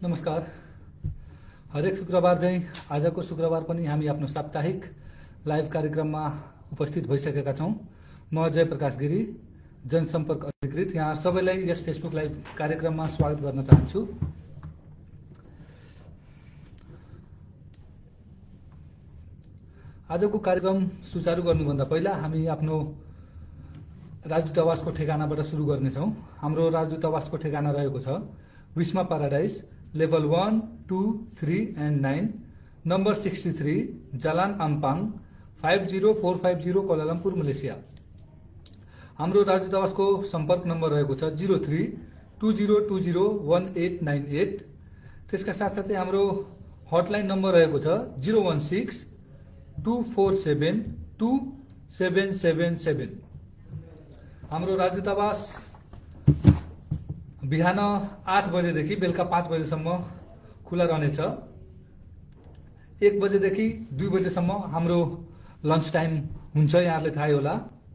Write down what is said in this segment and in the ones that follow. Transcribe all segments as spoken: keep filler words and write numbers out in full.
नमस्कार। हरेक शुक्रबार चाहिँ आजको शुक्रबार पनि हामी आफ्नो साप्ताहिक लाइभ कार्यक्रममा उपस्थित भइसकेका छौं। म जयप्रकाश गिरी, जनसम्पर्क अधिकृत, यहाँ सबैलाई यस फेसबुक लाइभ कार्यक्रममा स्वागत गर्न चाहन्छु। आजको कार्यक्रम सुचारू गर्नुभन्दा पहिला हामी आफ्नो राजदूतावासको ठेगानाबाट सुरु गर्नेछौं। हाम्रो राजदूतावासको ठेगाना रहेको छ Wisma Paradise, level one, two, three and nine, number sixty three, Jalan Ampang, five zero four five zero, Kuala Lumpur, Malaysia. हाम्रो राजदूतावासको सम्पर्क नम्बर रहेको छ zero three two zero two zero one eight nine eight. त्यसका साथसाथै हाम्रो हटलाइन नम्बर रहेको छ zero one six two four seven two seven seven seven. हाम्रो राजदूतावास बिहान आठ बजेदेखि बेलुका पाँच बजेसम्म खुला रहनेछ। एक बजेदेखि दुई बजेसम्म हाम्रो लन्च टाइम हुन्छ, यहाँहरूले थाहै होला।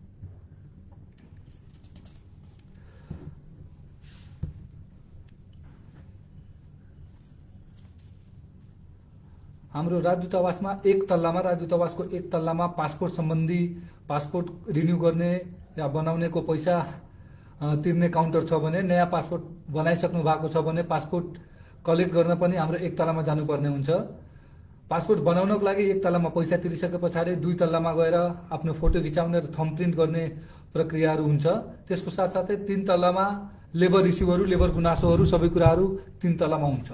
हाम्रो राजदूतावासमा एक तल्लामा राजदूतावासको एक तल्लामा पासपोर्ट सम्बन्धी पासपोर्ट रिन्यू गर्ने या बनाउनेको पैसा तिर्ने काउन्टर छ भने, नयाँ पासपोर्ट बनाइसक्नु भएको छ भने पासपोर्ट कलेक्ट गर्न पनि हाम्रो एक तल्लामा जानुपर्ने हुन्छ। पासपोर्ट बनाउनको लागि एक तल्लामा पैसा तिरिसके पछाडि दुई तल्लामा गएर आफ्नो फोटो खिचाउने र थम्ब प्रिन्ट गर्ने प्रक्रियाहरू हुन्छ। त्यसको साथसाथै तीन तल्लामा लेबर इस्युहरू, लेबर गुनासोहरू, सबै कुराहरू तीन तल्लामा हुन्छ।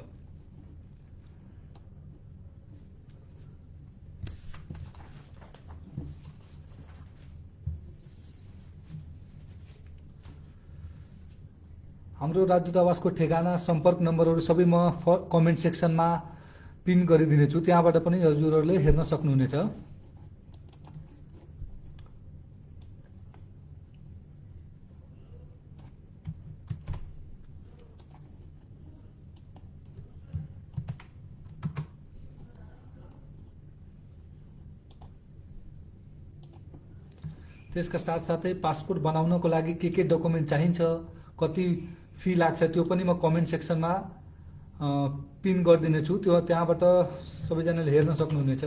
हाम्रो राजदूतावासको ठेगाना, सम्पर्क नम्बरहरू सबै म कमेन्ट सेक्सनमा पिन गरिदिनेछु, त्यहाँबाट पनि हजुरहरूले हेर्न सक्नुहुनेछ। त्यसका साथसाथै पासपोर्ट बनाउनको लागि के के डकुमेन्ट चाहिन्छ, कति फी लाग्छ, त्यो पनि म कमेन्ट सेक्सनमा पिन गरिदिनेछु, त्यो त्यहाँबाट सबैजनाले हेर्न सक्नुहुनेछ।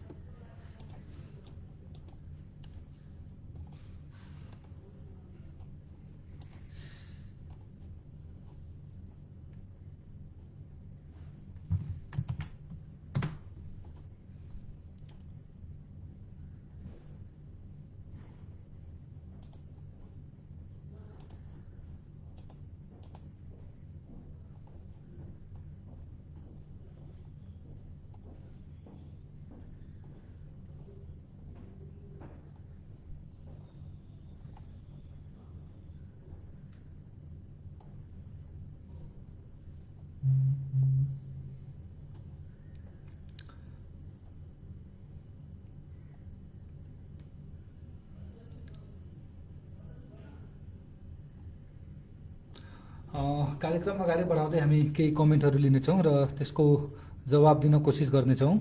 कार्यक्रम अगाडि बढाउँदै हामी केही कमेन्टहरू लिनेछौँ र त्यसको जवाब दिन कोसिस गर्नेछौँ।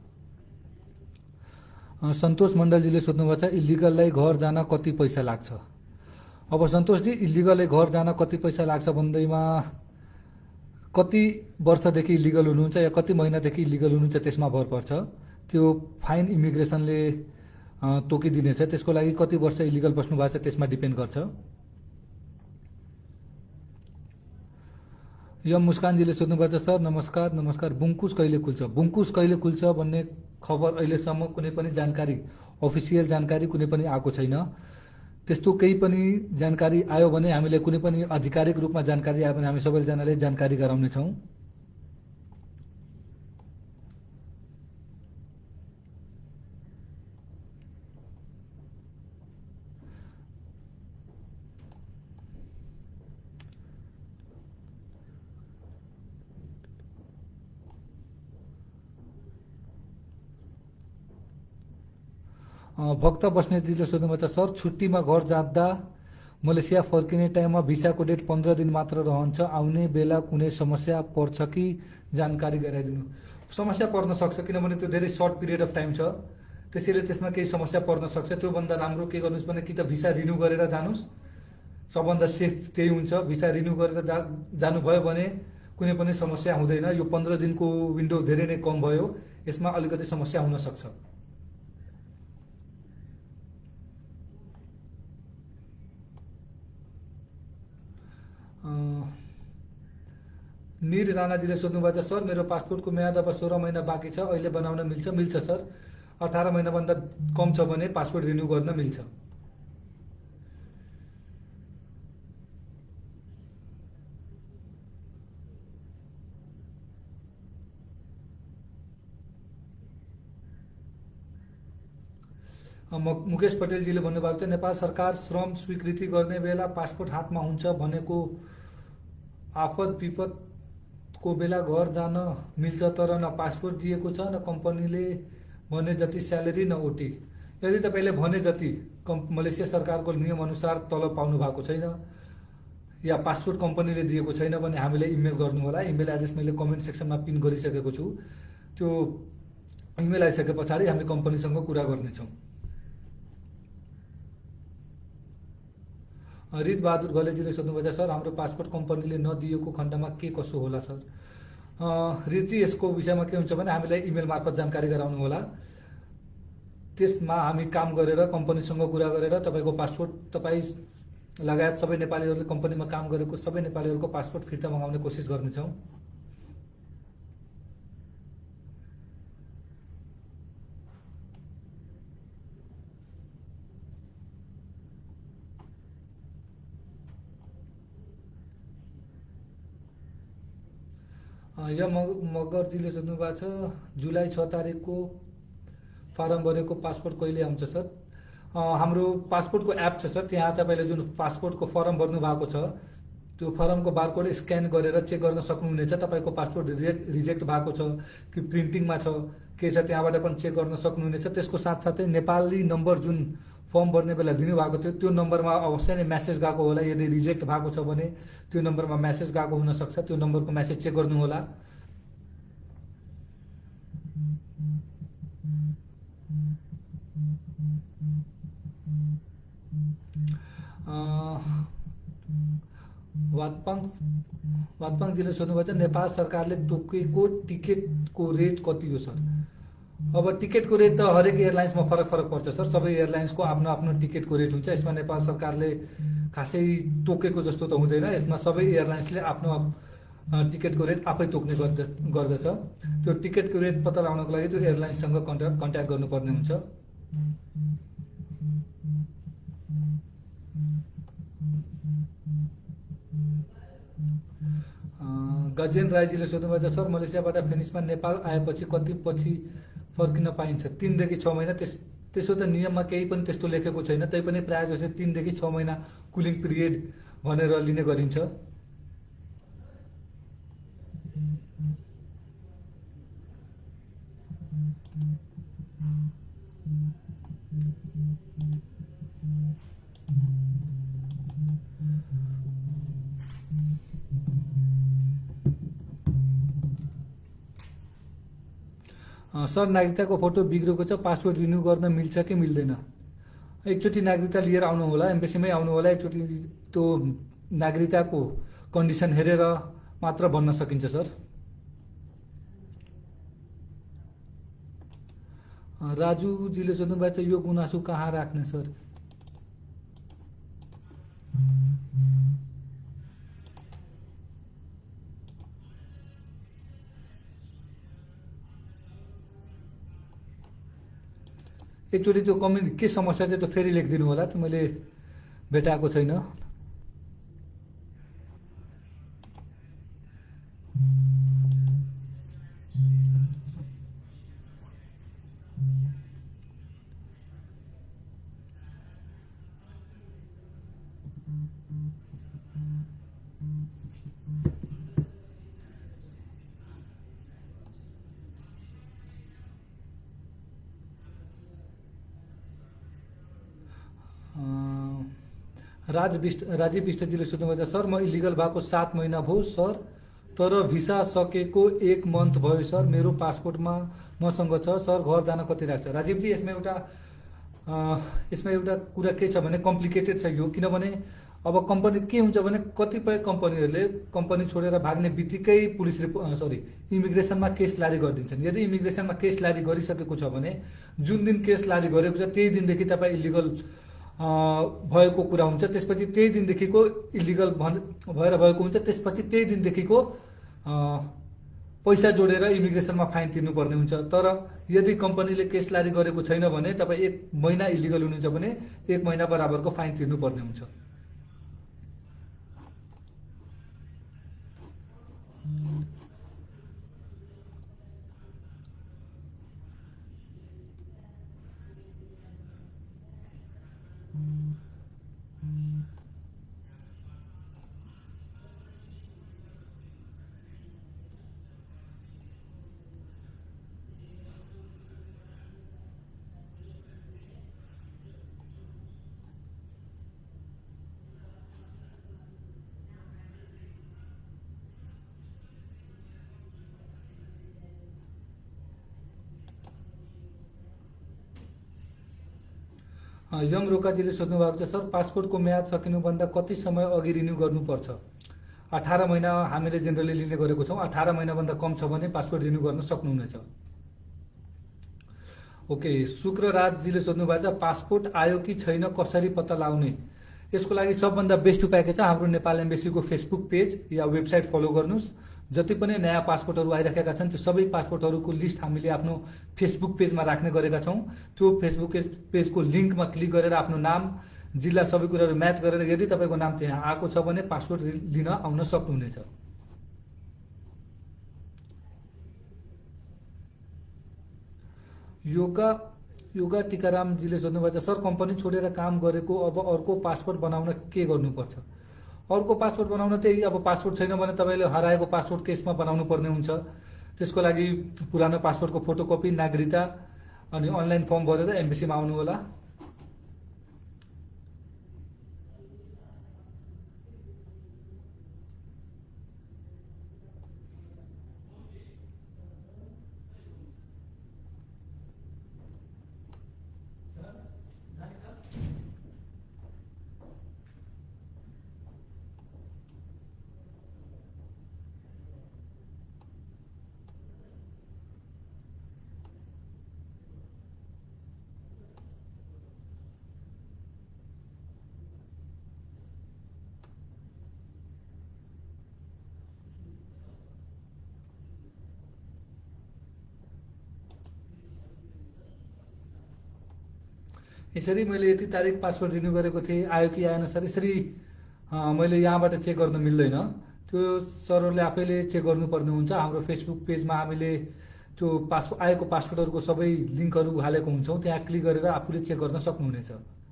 सन्तोष मण्डलजीले सोध्नुभएको छ इलिगललाई घर जान कति पैसा लाग्छ। अब सन्तोषजी, इलिगललाई घर जान कति पैसा लाग्छ भन्दैमा कति वर्षदेखि इलिगल हुनुहुन्छ या कति महिनादेखि इलिगल हुनुहुन्छ त्यसमा भर पर्छ। त्यो फाइन इमिग्रेसनले तोकिदिनेछ। त्यसको लागि कति वर्ष इलिगल बस्नु भएको छ त्यसमा डिपेन्ड गर्छ। यम मुस्कानजीले सोध्नुभएको छ सर नमस्कार नमस्कार बुङ्कुस कहिले खुल्छ। बुङ्कुस कहिले खुल्छ भन्ने खबर अहिलेसम्म कुनै पनि जानकारी, अफिसियल जानकारी कुनै पनि आएको छैन। त्यस्तो केही पनि जानकारी आयो भने हामीले कुनै पनि आधिकारिक रूपमा जानकारी आयो भने हामी सबैजनाले जानकारी गराउनेछौँ। भक्त बस्नेतजीले सोध्नुभएको छ सर छुट्टीमा घर जाँदा मलेसिया फर्किने टाइममा भिसाको डेट पन्ध्र दिन मात्र रहन्छ, आउने बेला कुनै समस्या पर्छ कि जानकारी गराइदिनु। समस्या पर्न सक्छ किनभने त्यो धेरै सर्ट पिरियड अफ टाइम छ, त्यसैले त्यसमा केही समस्या पर्न सक्छ। त्योभन्दा राम्रो के गर्नुहोस् भने कि त भिसा रिन्यू गरेर जानुहोस्, सबभन्दा सेफ त्यही हुन्छ। भिसा रिन्यू गरेर जा जानुभयो भने कुनै पनि समस्या हुँदैन। यो पन्ध्र दिनको विन्डो धेरै नै कम भयो, यसमा अलिकति समस्या हुन सक्छ। निर राणाजीले सोध्नुभएको छ, सर मेरो पासपोर्टको म्याद अब सोह्र महिना बाँकी छ, अहिले बनाउन मिल्छ? मिल्छ सर, अठार महिनाभन्दा कम छ भने पासपोर्ट रिन्यू गर्न मिल्छ। मुकेश पटेलजीले भन्नुभएको छ, नेपाल सरकार श्रम स्वीकृति गर्ने बेला पासपोर्ट हातमा हुन्छ भनेको आफत विपदको बेला घर जान मिल्छ, तर न पासपोर्ट दिएको छ न कम्पनीले भने जति स्यालेरी न ओटी। यदि तपाईँले भने जति मलेसिया सरकारको नियम अनुसार तलब पाउनु भएको छैन या पासपोर्ट कम्पनीले दिएको छैन भने हामीलाई इमेल गर्नुहोला। इमेल एड्रेस मैले कमेन्ट सेक्सनमा पिन गरिसकेको छु। त्यो इमेल आइसके पछाडि हामी कम्पनीसँग कुरा गर्नेछौँ। रित बहादुर घलेजीले सोध्नुभएको छ, सर हाम्रो पासपोर्ट कम्पनीले नदिएको खण्डमा के कसो होला सर? रितजी, यसको विषयमा के हुन्छ भने हामीलाई इमेल मार्फत जानकारी गराउनु होला। त्यसमा हामी काम गरेर कम्पनीसँग कुरा गरेर तपाईँको पासपोर्ट तपाईँ लगायत सबै नेपालीहरूले कम्पनीमा काम गरेको सबै नेपालीहरूको पासपोर्ट फिर्ता मगाउने कोसिस गर्नेछौँ। या मगरजीले सोध्नु भएको छ, जुलाई छ तारिकको फारम भरेको पासपोर्ट कहिले आउँछ सर? हाम्रो पासपोर्टको एप छ सर, त्यहाँ तपाईँले जुन पासपोर्टको फर्म भर्नु भएको छ त्यो फर्मको बारकोड स्क्यान गरेर चेक गर्न सक्नुहुनेछ। तपाईँको पासपोर्ट रिजेक्ट रिजेक्ट भएको छ कि प्रिन्टिङमा छ के छ त्यहाँबाट पनि चेक गर्न सक्नुहुनेछ। त्यसको साथसाथै नेपाली नम्बर जुन फर्म भर्ने बेला दिनुभएको थियो त्यो नम्बरमा अवश्य नै म्यासेज गएको होला। यदि रिजेक्ट भएको छ भने त्यो नम्बरमा म्यासेज गएको हुनसक्छ, त्यो नम्बरको म्यासेज चेक गर्नुहोला। वातपाङ वातपाङजीले सोध्नुभएको छ, नेपाल सरकारले तोकेको टिकटको रेट कति हो सर? अब टिकटको रेट त हरेक एयरलाइन्समा फरक फरक पर्छ सर। सबै एयरलाइन्सको आफ्नो आफ्नो टिकटको रेट हुन्छ। यसमा नेपाल सरकारले खासै तोकेको जस्तो त हुँदैन। यसमा सबै एयरलाइन्सले आफ्नो टिकटको रेट आफै तोक्ने गर्दछ। त्यो टिकटको रेट पत्ता लगाउनको लागि त्यो एयरलाइन्ससँग कन्ट्याक्ट कन्ट्याक्ट गर्नुपर्ने हुन्छ। गजेन राईजीले सोध्नुभएको छ, सर मलेसियाबाट फिनिसमा नेपाल आएपछि कति पछि फर्किन पाइन्छ? तीनदेखि छ महिना। त्यस त्यसो त नियममा केही पनि त्यस्तो लेखेको छैन, तैपनि प्रायः जसो तीनदेखि छ महिना कुलिङ पिरियड भनेर लिने गरिन्छ। सर नागरिकताको फोटो बिग्रेको छ, पासपोर्ट रिन्यू गर्न मिल्छ कि मिल्दैन? एकचोटि नागरिकता लिएर आउनु होला, एम्बेसीमै आउनु होला। एकचोटि त्यो नागरिकताको कन्डिसन हेरेर मात्र भन्न सकिन्छ सर। राजुजीले सोध्नु भएको छ, यो गुनासो कहाँ राख्ने सर? एकचोटि त्यो कमेन्ट के समस्या चाहिँ त्यो फेरि लेखिदिनु होला, त्यो मैले भेटाएको छैन। राज विष्ट राजीव विष्टजीले सोध्नुभएको छ, सर म इलिगल भएको सात महिना भयो सर, तर भिसा सकेको एक मन्थ भयो सर, मेरो पासपोर्टमा मसँग छ सर, घर जान कति लाग्छ? राजीवजी, यसमा एउटा यसमा एउटा कुरा के छ भने कम्प्लिकेटेड छ यो, किनभने अब कम्पनी के हुन्छ भने कतिपय कम्पनीहरूले कम्पनी छोडेर भाग्ने बित्तिकै पुलिस सरी इमिग्रेसनमा केस लारी गरिदिन्छन्। यदि इमिग्रेसनमा केस लारी गरिसकेको छ भने जुन दिन केस लारी गरेको छ त्यही दिनदेखि तपाईँ इलिगल भएको कुरा हुन्छ। त्यसपछि त्यही दिनदेखिको इलिगल भएर भएको हुन्छ। त्यसपछि त्यही दिनदेखिको पैसा जोडेर इमिग्रेसनमा फाइन तिर्नुपर्ने हुन्छ। तर यदि कम्पनीले केस लारी गरेको छैन भने तपाईँ एक महिना इलिगल हुनुहुन्छ भने एक महिना बराबरको फाइन तिर्नुपर्ने हुन्छ। यम रोकाजीले सोध्नु भएको छ, सर पासपोर्टको म्याद सकिनुभन्दा कति समय अघि रिन्यू गर्नुपर्छ? अठारह महिना हामीले जेनरली लिने गरेको छौँ। अठारह महिनाभन्दा कम छ भने पासपोर्ट रिन्यू गर्न सक्नुहुनेछ। ओके, शुक्रराजजीले सोध्नु भएको छ, पासपोर्ट आयो कि छैन कसरी पत्ता लगाउने? यसको लागि सबभन्दा बेस्ट उपाय के छ, हाम्रो नेपाल एम्बेसीको फेसबुक पेज या वेबसाइट फलो गर्नुहोस्। जति पनि नयाँ पासपोर्टहरू आइराखेका छन् त्यो सबै पासपोर्टहरूको लिस्ट हामीले आफ्नो फेसबुक पेजमा राख्ने गरेका छौँ। त्यो फेसबुक पेजको लिङ्कमा क्लिक गरेर आफ्नो नाम, जिल्ला सबै कुराहरू म्याच गरेर यदि तपाईँको नाम त्यहाँ आएको छ भने पासपोर्ट लिन आउन सक्नुहुनेछ। योगा योगा टिकारामजीले सोध्नुभएको छ, सर कम्पनी छोडेर काम गरेको अब अर्को पासपोर्ट बनाउन के गर्नुपर्छ? अर्को पासपोर्ट बनाउन त्यही, अब पासपोर्ट छैन भने तपाईँले हराएको पासपोर्ट केसमा बनाउनु पर्ने हुन्छ। त्यसको लागि पुरानो पासपोर्टको फोटोकपी, नागरिकता अनि अनलाइन फर्म भरेर एम्बेसीमा आउनु होला। यसरी मैले यति तारिक पासपोर्ट रिन्यू गरेको थिएँ, आयो कि आएन सर, यसरी मैले यहाँबाट चेक गर्न मिल्दैन। त्यो सरहरूले आफैले चेक गर्नुपर्ने हुन्छ। हाम्रो फेसबुक पेजमा हामीले त्यो पासपोर्ट आएको पासपोर्टहरूको सबै लिङ्कहरू हालेको हुन्छौँ, त्यहाँ क्लिक गरेर आफूले चेक गर्न सक्नुहुनेछ।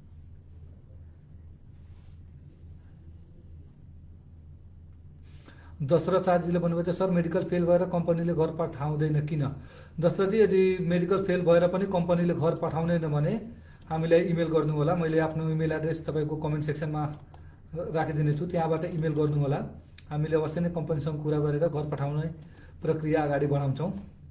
दशरथ साथजीले भन्नुभएको छ, सर मेडिकल फेल भएर कम्पनीले घर पठाउँदैन किन? दशरथजी, यदि मेडिकल फेल भएर पनि कम्पनीले घर पठाउँदैन भने हामीलाई इमेल गर्नु होला। मैले आफ्नो इमेल एड्रेस तपाईँको कमेन्ट सेक्सनमा राखिदिनेछु, त्यहाँबाट इमेल गर्नु होला। हामीले अवश्य नै कम्पनीसँग कुरा गरेर घर पठाउने प्रक्रिया अगाडि बढाउँछौँ।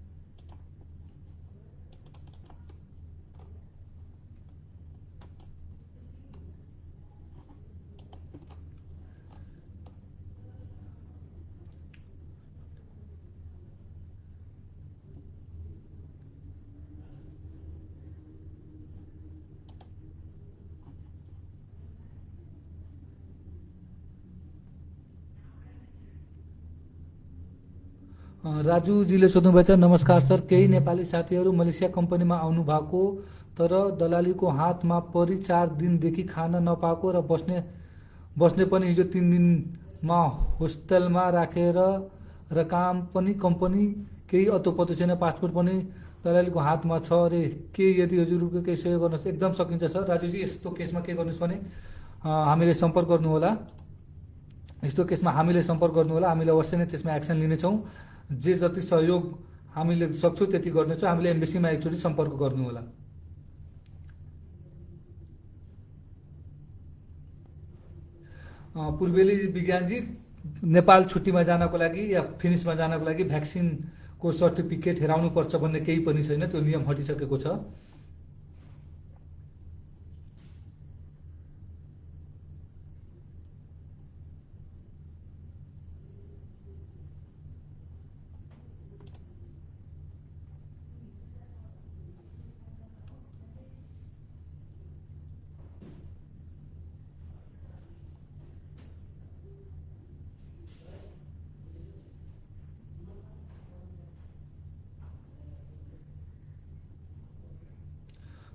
राजुजीले सोध्नुभएको छ, नमस्कार सर, केही नेपाली साथीहरू मलेसिया कम्पनीमा आउनु भएको तर दलालीको हातमा परि चार दिनदेखि खान नपाएको र बस्ने बस्ने पनि हिजो तीन दिनमा होस्टेलमा राखेर र काम पनि कम्पनी केही अत्तोपत्तो छैन, पासपोर्ट पनि दलालीको हातमा छ अरे, के यदि हजुरको केही सहयोग गर्नुहोस्? एकदम सकिन्छ सर। राजुजी, यस्तो केसमा के गर्नुहोस् भने हामीले सम्पर्क गर्नुहोला। यस्तो केसमा हामीले सम्पर्क गर्नुहोला, हामीले अवश्य नै त्यसमा एक्सन लिनेछौँ। जे जति सहयोग हामीले सक्छौँ त्यति गर्नेछौँ। हामीले एम्बेसीमा एकचोटि सम्पर्क गर्नुहोला। पूर्वेली विज्ञानजी, नेपाल छुट्टीमा जानको लागि या फिनिसमा जानको लागि भ्याक्सिनको सर्टिफिकेट हेराउनुपर्छ भन्ने केही पनि छैन, त्यो नियम हटिसकेको छ।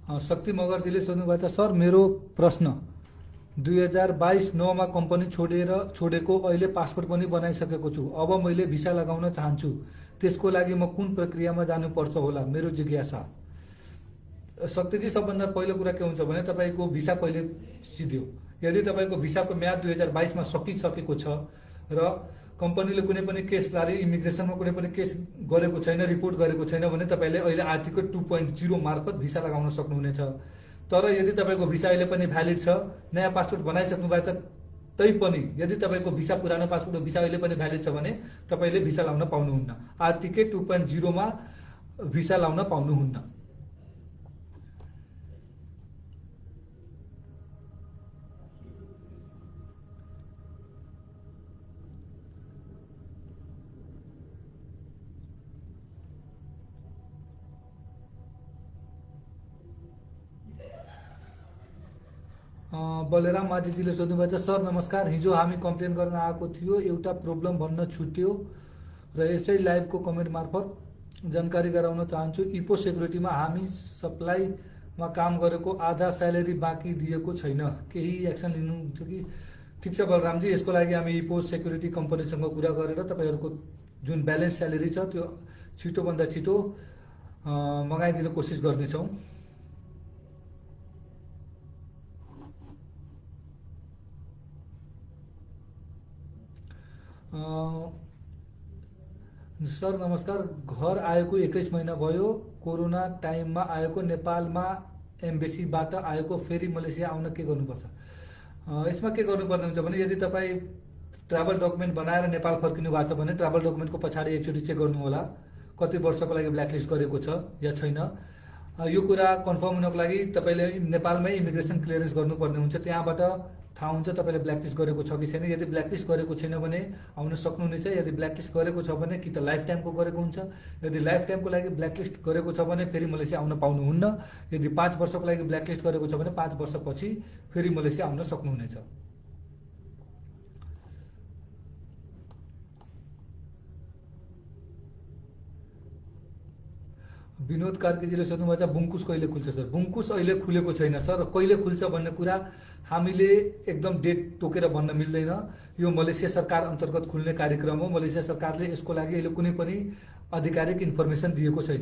अ, शक्ति मगरजीले सोध्नुभएको छ, सर मेरो प्रश्न, दुई हजार बाइस नौमा कम्पनी छोडेर छोडेको अहिले पासपोर्ट पनि बनाइसकेको छु, अब मैले भिसा लगाउन चाहन्छु, त्यसको लागि म कुन प्रक्रियामा जानुपर्छ होला, मेरो जिज्ञासा। शक्तिजी, सबभन्दा पहिलो कुरा के हुन्छ भने तपाईँको भिसा कहिले सिध्यो। यदि तपाईँको भिसाको म्याद दुई हजार बाइसमा सकिसकेको छ र कम्पनीले कुनै पनि केस जारी इमिग्रेसनमा कुनै पनि केस गरेको छैन, रिपोर्ट गरेको छैन भने तपाईँले अहिले आर्टिकल टू पोइन्ट जिरो मार्फत भिसा लगाउन सक्नुहुनेछ। तर यदि तपाईँको भिसा अहिले पनि भ्यालिड छ, नयाँ पासपोर्ट बनाइसक्नु भएको छ तैपनि यदि तपाईँको भिसा पुरानो पासपोर्ट भिसा अहिले पनि भ्यालिड छ भने तपाईँले भिसा लाउन पाउनुहुन्न, आर्टिकल टू पोइन्ट जिरोमा भिसा लाउन पाउनुहुन्न। बलराम माझीजीले सोध्नुभएको छ, सर नमस्कार, हिजो हामी कम्प्लेन गर्न आएको थियो, एउटा प्रब्लम भन्न छुट्यो र यसै लाइभको कमेन्ट मार्फत जानकारी गराउन चाहन्छु। इपो सेक्युरिटीमा हामी सप्लाईमा काम गरेको आधा स्यालेरी बाँकी दिएको छैन, केही एक्सन लिनुहुन्छ कि? ठिक छ बलरामजी, यसको लागि हामी इपो सेक्युरिटी कम्पनीसँग कुरा गरेर तपाईँहरूको जुन ब्यालेन्स स्यालेरी छ त्यो छिटोभन्दा छिटो मगाइदिने कोसिस गर्नेछौँ। सर नमस्कार, घर आएको एक्काइस महिना भयो, कोरोना टाइममा आएको, नेपालमा एम्बेसीबाट आएको, फेरि मलेसिया आउन के गर्नुपर्छ? यसमा के गर्नुपर्ने हुन्छ भने यदि तपाईँ ट्राभल डकुमेन्ट बनाएर नेपाल फर्किनु भएको छ भने ट्राभल डकुमेन्टको पछाडि एकचोटि चेक गर्नु होला कति वर्षको लागि ब्ल्याकलिस्ट गरेको छ या छैन। यो कुरा कन्फर्म हुनको लागि तपाईँले नेपालमै इमिग्रेसन क्लियरेन्स गर्नुपर्ने हुन्छ, त्यहाँबाट थाहा हुन्छ तपाईँले ब्ल्याकलिस्ट गरेको छ कि छैन। यदि ब्ल्याकलिस्ट गरेको छैन भने आउन सक्नुहुनेछ, यदि ब्ल्याकलिस्ट गरेको छ भने कि त लाइफ टाइमको गरेको हुन्छ, यदि लाइफ टाइमको लागि ब्ल्याकलिस्ट गरेको छ भने फेरि मलेसिया आउन पाउनुहुन्न, यदि पाँच वर्षको लागि ब्ल्याकलिस्ट गरेको छ भने पाँच वर्षपछि फेरि मलेसिया आउन सक्नुहुनेछ। विनोद कार्कीजीले सोध्नुभएको छ, बुङ्कुस कहिले खुल्छ सर? बुङ्कुस अहिले खुलेको छैन सर, कहिले खुल्छ भन्ने कुरा हामीले एकदम डेट तोकेर भन्न मिल्दैन। यो मलेसिया सरकार अन्तर्गत खुल्ने कार्यक्रम हो, मलेसिया सरकारले यसको लागि अहिले कुनै पनि आधिकारिक इन्फर्मेसन दिएको छैन।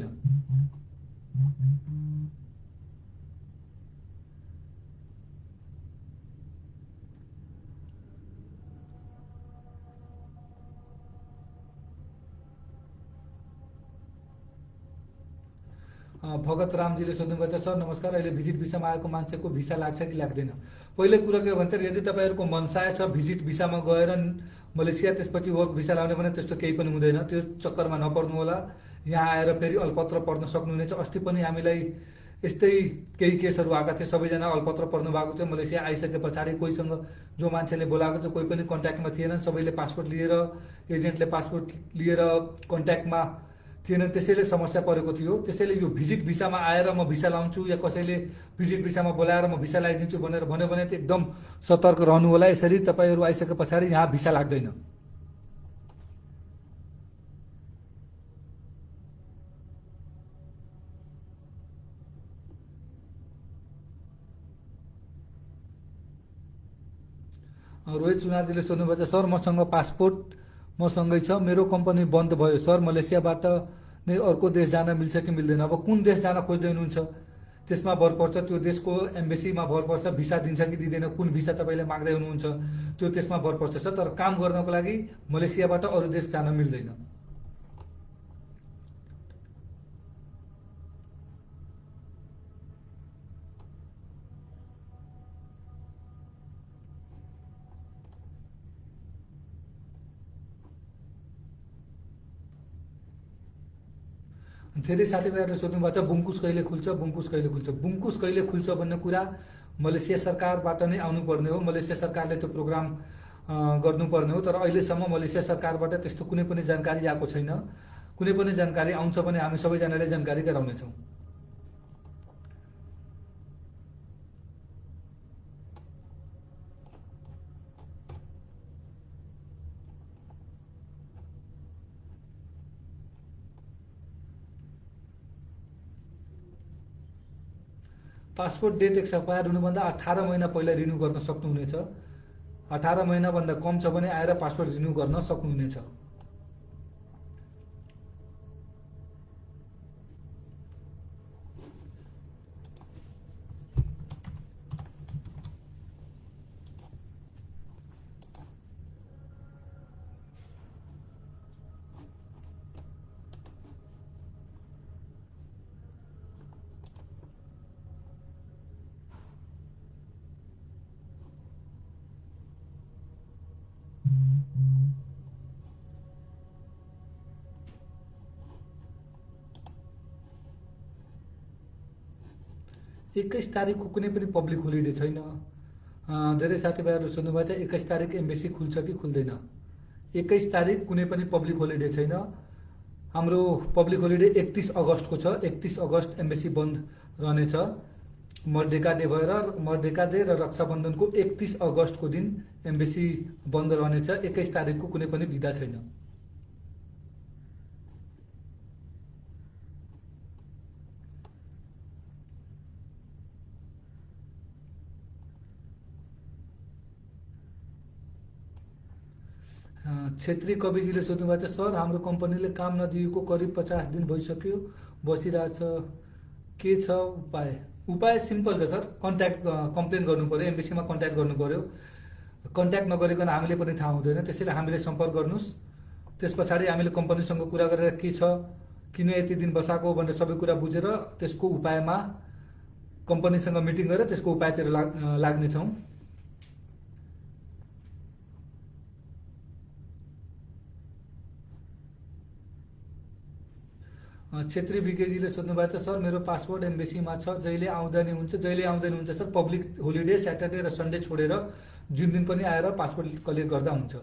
भगत रामजीले सोध्नुभएको छ, सर नमस्कार, अहिले भिजिट भिसामा आएको मान्छेको भिसा लाग्छ कि लाग्दैन? पहिले कुरा के भन्छ, यदि तपाईँहरूको मनसाय छ भिजिट भिसामा गएर मलेसिया त्यसपछि वर्क भिसा लाउने भने त्यस्तो केही पनि हुँदैन, त्यो चक्करमा नपर्नु होला। यहाँ आएर फेरि अलपत्र पर्न सक्नुहुनेछ। अस्ति पनि हामीलाई यस्तै केही केसहरू आएका थिए, सबैजना अलपत्र पर्नु भएको थियो। मलेसिया आइसके पछाडि कोहीसँग जो मान्छेले बोलाएको थियो कोही पनि कन्ट्याक्टमा थिएन, सबैले पासपोर्ट लिएर एजेन्टले पासपोर्ट लिएर कन्ट्याक्टमा थिएन, त्यसैले समस्या परेको थियो। त्यसैले यो भिजिट भिसामा आएर म भिसा लाउँछु या कसैले भिजिट भिसामा बोलाएर म भिसा लगाइदिन्छु भनेर भन्यो भने एकदम सतर्क रहनु होला। यसरी तपाईँहरू आइसके पछाडि यहाँ भिसा लाग्दैन। रोहित सुनारजीले सोध्नुभएको छ, सर मसँग पासपोर्ट मसँगै छ, मेरो कम्पनी बन्द भयो सर, मलेसियाबाट नै अर्को देश जान मिल्छ कि मिल्दैन? अब कुन देश जान खोज्दै हुनुहुन्छ त्यसमा भर पर्छ, त्यो देशको एम्बेसीमा भर पर्छ, भिसा दिन्छ कि दिँदैन, कुन भिसा तपाईँले माग्दै हुनुहुन्छ त्यो त्यसमा भर पर्छ सर। तर काम गर्नको लागि मलेसियाबाट अरू देश जान मिल्दैन। धेरै साथीभाइहरूले सोध्नु भएको छ, बुङ्कुस कहिले खुल्छ बुङ्कुस कहिले खुल्छ बुङ्कुस कहिले खुल्छ भन्ने कुरा मलेसिया सरकारबाट नै आउनुपर्ने हो। मलेसिया सरकारले त्यो प्रोग्राम गर्नुपर्ने हो। तर अहिलेसम्म मलेसिया सरकारबाट त्यस्तो कुनै पनि जानकारी आएको छैन। कुनै पनि जानकारी आउँछ भने हामी सबैजनाले जानकारी गराउनेछौँ। पासपोर्ट डेट एक्सपायर हुनुभन्दा अठार महिना पहिला रिन्यू गर्न सक्नुहुनेछ। अठार महिनाभन्दा कम छ भने आएर पासपोर्ट रिन्यू गर्न सक्नुहुनेछ। एक्काइस तारिकको कुनै पनि पब्लिक होलिडे छैन। धेरै साथीभाइहरू सोध्नुभएको छ एक्काइस तारिक एम्बेसी खुल्छ कि खुल्दैन। एक्काइस तारिक कुनै पनि पब्लिक होलिडे छैन। हाम्रो पब्लिक होलिडे एकतीस अगस्तको छ। एकतीस अगस्त एम्बेसी बन्द रहनेछ। मर्डेका डे भएर मर्डेका डे र रक्षाबन्धनको एकतीस अगस्तको दिन एम्बेसी बन्द रहनेछ। एक्काइस तारिकको कुनै पनि बिदा छैन। छेत्री कविजीले सोध्नुभएको छ सर हाम्रो कम्पनीले काम नदिएको करिब पचास दिन भइसक्यो बसिरहेछ के छ उपाय। उपाय सिम्पल छ सर, कन्ट्याक्ट कम्प्लेन गर्नु पर्यो, एम्बेसीमा कन्ट्याक्ट गर्नु पर्यो। कन्ट्याक्ट नगरिकन हामीले पनि थाहा हुँदैन, त्यसैले हामीले सम्पर्क गर्नुहोस्। त्यस पछाडि हामीले कम्पनीसँग कुरा गरेर के छ किन यति दिन बसाएको भनेर सबै कुरा बुझेर त्यसको उपायमा कम्पनीसँग मिटिङ गरेर त्यसको उपायतिर लाग्नेछौँ। छेत्री विकेजीले सोध्नु भएको छ सर मेरो पासपोर्ट एम्बेसीमा छ, जहिले आउँदैन हुन्छ जहिले आउँदैन हुन्छ सर। पब्लिक होलिडे स्याटरडे र सन्डे छोडेर जुन दिन पनि आएर पासपोर्ट कलेक्ट गर्दा हुन्छ।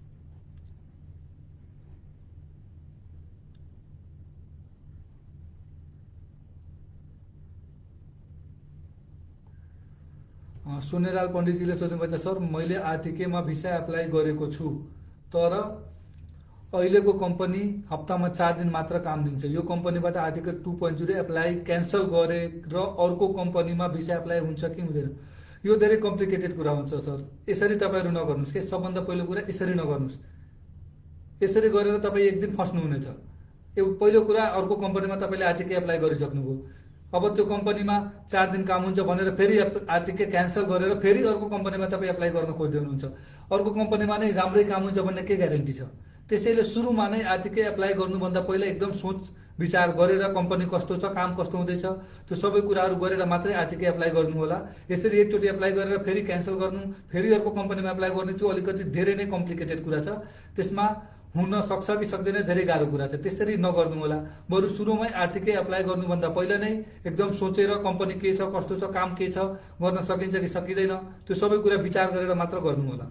सोनेलाल पण्डितजीले सोध्नु भएको छ सर मैले आरटीकेमा भिसा एप्लाई गरेको छु तर अहिलेको कम्पनी हप्तामा चार दिन मात्र काम दिन्छ। यो कम्पनीबाट article two point zero apply cancel गरे र अर्को कम्पनीमा भिसा एप्लाई हुन्छ कि हुँदैन। यो धेरै कम्प्लिकेटेड कुरा हुन्छ सर। यसरी तपाईँहरू नगर्नुहोस् के। सबभन्दा पहिलो कुरा यसरी नगर्नुहोस्। यसरी गरेर तपाईँ एक दिन फस्नुहुनेछ। यो पहिलो कुरा, अर्को कम्पनीमा तपाईँले आरटीके एप्लाई गरिसक्नुभयो। अब त्यो कम्पनीमा चार दिन काम हुन्छ भनेर फेरि आरटीके क्यान्सल गरेर फेरि अर्को कम्पनीमा तपाईँ एप्लाई गर्न खोज्दै हुनुहुन्छ। अर्को कम्पनीमा नै राम्रै काम हुन्छ भन्ने के ग्यारेन्टी छ। त्यसैले सुरुमा नै आरटीके एप्लाई गर्नुभन्दा पहिला एकदम सोच विचार गरेर कम्पनी कस्तो छ, काम कस्तो हुँदैछ, त्यो सबै कुराहरू गरेर मात्रै आरटीके एप्लाई गर्नु होला। यसरी एकचोटि एप्लाई गरेर फेरि क्यान्सल गर्नु, फेरि अर्को कम्पनीमा एप्लाई गर्ने त्यो अलिकति धेरै नै कम्प्लिकेटेड कुरा छ। त्यसमा हुन सक्छ कि सक्दैन धेरै गाह्रो कुरा छ। त्यसरी नगर्नु होला। बरु सुरुमै आरटीके एप्लाई गर्नुभन्दा पहिला नै एकदम सोचेर कम्पनी के छ, कस्तो छ, काम के छ, गर्न सकिन्छ कि सकिँदैन, त्यो सबै कुरा विचार गरेर मात्र गर्नु होला।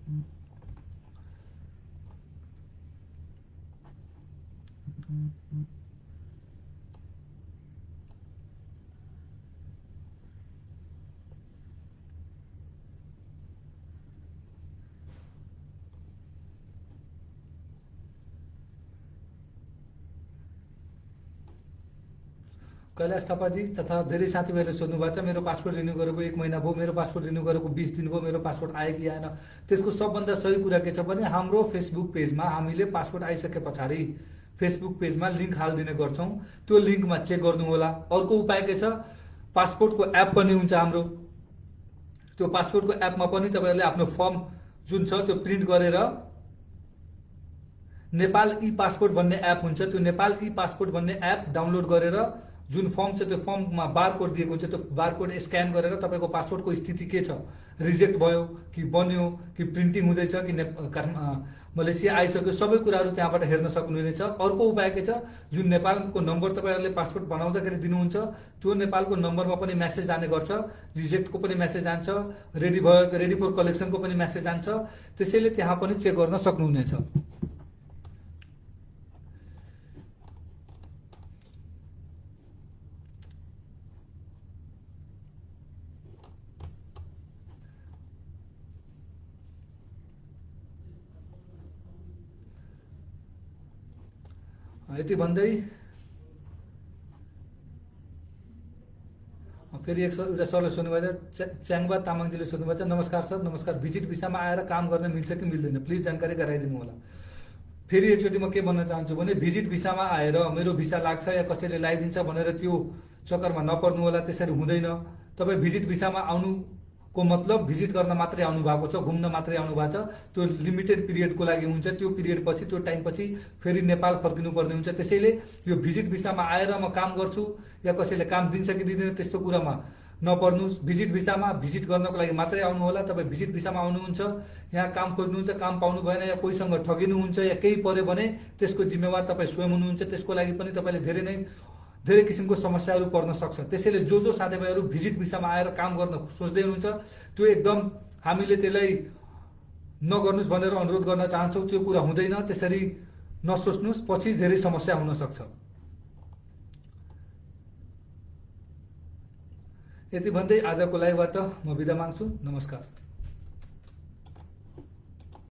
कैलाश थापाजी तथा धेरै साथीभाइले सोध्नु भएको छ मेरो पासपोर्ट रिन्यू गरेको एक महिना भयो, मेरो पासपोर्ट रिन्यू गरेको बीस दिन भयो, मेरो पासपोर्ट आयो कि आएन। त्यसको सबभन्दा सही कुरा के छ भने हाम्रो फेसबुक पेजमा हामीले पासपोर्ट आइसके पछाडि फेसबुक पेजमा लिङ्क हालिदिने गर्छौँ। त्यो लिङ्कमा चेक गर्नु होला। अर्को उपाय के छ, पासपोर्टको एप पनि हुन्छ हाम्रो। त्यो पासपोर्टको एपमा पनि तपाईँहरूले आफ्नो फर्म जुन छ त्यो प्रिन्ट गरेर नेपाल ई पासपोर्ट भन्ने एप हुन्छ, त्यो नेपाल ई पासपोर्ट भन्ने एप डाउनलोड गरेर जुन फर्म छ त्यो फर्ममा बारकोड दिएको हुन्छ, त्यो बारकोड स्क्यान गरेर तपाईँको पासपोर्टको स्थिति के छ, रिजेक्ट भयो कि बन्यो कि प्रिन्टिङ हुँदैछ कि मलेसिया आइसक्यो, सबै कुराहरू त्यहाँबाट हेर्न सक्नुहुनेछ। अर्को उपाय के छ, जुन नेपालको नम्बर तपाईँहरूले पासपोर्ट बनाउँदाखेरि दिनुहुन्छ त्यो नेपालको नम्बरमा पनि मेसेज जाने गर्छ, रिजेक्टको पनि मेसेज जान्छ, रेडी भयो रेडी फर कलेक्सनको पनि मेसेज जान्छ। त्यसैले त्यहाँ पनि चेक गर्न सक्नुहुनेछ। यति भन्दै फेरि एक एउटा सरले सोध्नुभएको छ, च्याङबा तामाङजीले सोध्नुभएको छ, नमस्कार सर, नमस्कार, भिजिट भिसामा आएर काम गर्न मिल्छ कि मिल्दैन, प्लिज जानकारी गराइदिनु होला। फेरि एकचोटि म के भन्न चाहन्छु भने भिजिट भिसामा आएर मेरो भिसा लाग्छ या कसैले लगाइदिन्छ भनेर त्यो चक्करमा नपर्नु होला, त्यसरी हुँदैन। तपाईँ भिजिट भिसामा आउनुको मतलब भिजिट गर्न मात्रै आउनु भएको छ, घुम्न मात्रै आउनु भएको छ, त्यो लिमिटेड पिरियडको लागि हुन्छ। त्यो पिरियड पछि, त्यो टाइम पछि फेरि नेपाल फर्किनु पर्ने हुन्छ। त्यसैले यो भिजिट भिसामा आएर म काम गर्छु या कसैले काम दिन्छ कि दिँदैन त्यस्तो कुरामा नपर्नुहोस्। भिजिट भिसामा भिजिट गर्नको लागि मात्रै आउनु होला। तपाईँ भिजिट भिसामा आउनुहुन्छ, यहाँ काम खोज्नुहुन्छ, काम पाउनु भएन या कोहीसँग ठगिनुहुन्छ या केही पर्यो भने त्यसको जिम्मेवार तपाईँ स्वयं हुनुहुन्छ। त्यसको लागि पनि तपाईँले धेरै नै धेरै किसिमको समस्याहरू पर्न सक्छ। त्यसैले जो जो साथीभाइहरू भिजिट भिसामा आएर काम गर्न सोच्दै हुनुहुन्छ त्यो एकदम हामीले त्यसलाई नगर्नुहोस् भनेर अनुरोध गर्न चाहन्छौँ। त्यो कुरा हुँदैन, त्यसरी नसोच्नुहोस्, पछि धेरै समस्या हुन सक्छ। यति भन्दै आजको लाइभबाट म बिदा माग्छु। नमस्कार।